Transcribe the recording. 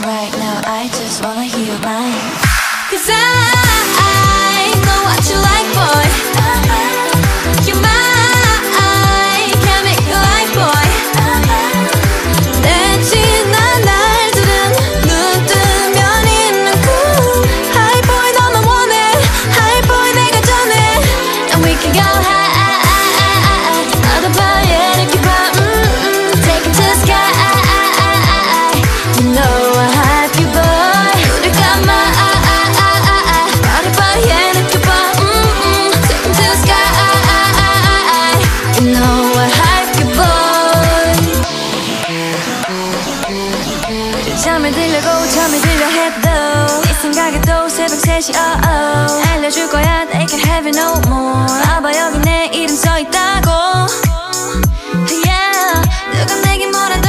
Right now I just wanna hear your mind. 'Cause I know what you like, boy. You're mine, can't make you like, boy. 내 지난 날들은 눈 뜨면 있는 cool high boy 너만 원해 high boy 내가 전해 and we can go high other boy yeah 이렇게 봐 take it to the sky you know I hype you boy 우리 가마 other boy yeah 이렇게 봐 take it to the sky you know I hype you boy 잠이 들려고 잠이 들려 해도 네 생각에도 새벽 3시 알려줄 거야 they can't have it no more 봐봐 여기 내 이름 써있다고 yeah 누가 내게 뭐라도